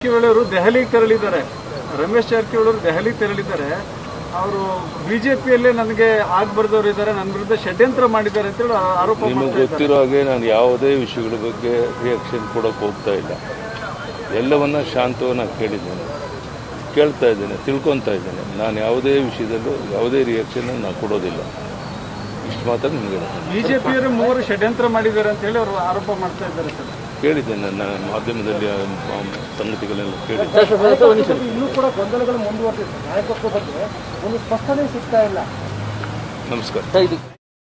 ಜಾರಕಿಹೊಳಿ ಅವರು ದೆಹಲಿಗೆ ತೆರಳಿದ್ದಾರೆ. ರಮೇಶ್ ಜಾರಕಿಹೊಳಿ ಅವರು ದೆಹಲಿಗೆ ತೆರಳಿದ್ದಾರೆ. ಅವರು ಬಿಜೆಪಿಯಲ್ಲೇ ನನಗೆ ಆಗ್ಬಾರ್ದವ್ರು ಇದ್ದಾರೆ, ನನ್ನ ವಿರುದ್ಧ ಷಡ್ಯಂತ್ರ ಮಾಡಿದ್ದಾರೆ ಅಂತೇಳಿ ಆರೋಪ ಮಾಡ್ತಾ ಇದ್ದಾರೆ. ನಿಮಗೆ ಗೊತ್ತಿರೋ ಹಾಗೆ ನಾನು ಯಾವುದೇ ವಿಷಯಗಳ ಬಗ್ಗೆ ರಿಯಾಕ್ಷನ್ ಕೊಡೋಕೆ ಹೋಗ್ತಾ ಇಲ್ಲ. ಎಲ್ಲವನ್ನ ಶಾಂತವಾಗಿ ನಾನು ಕೇಳ್ತಾ ಇದ್ದೇನೆ, ತಿಳ್ಕೊತಾ ಇದ್ದೇನೆ. ನಾನು ಯಾವುದೇ ವಿಷಯದಲ್ಲೂ ಯಾವುದೇ ರಿಯಾಕ್ಷನ್ ನಾನು ಕೊಡೋದಿಲ್ಲ. ಇಷ್ಟು ಮಾತ್ರ ನಿಮಗೆ ಬಿಜೆಪಿಯವರು ಮೂವರು ಷಡ್ಯಂತ್ರ ಮಾಡಿದ್ದಾರೆ ಅಂತ ಹೇಳಿ ಅವರು ಆರೋಪ ಮಾಡ್ತಾ ಇದ್ದಾರೆ ಸರ್. ಕೇಳಿದ್ದೇನೆ, ನಾನು ಮಾಧ್ಯಮದಲ್ಲಿ ಸಂಗತಿಗಳೆಲ್ಲ ಕೇಳಿದ್ದೆ. ಇನ್ನೂ ಕೂಡ ಗೊಂದಲಗಳು ಮುಂದುವರೆದಿದೆ. ನಾಯಕತ್ವ ಬಗ್ಗೆ ಒಂದು ಸ್ಪಷ್ಟನೆ ಸಿಗ್ತಾ ಇಲ್ಲ. ನಮಸ್ಕಾರ.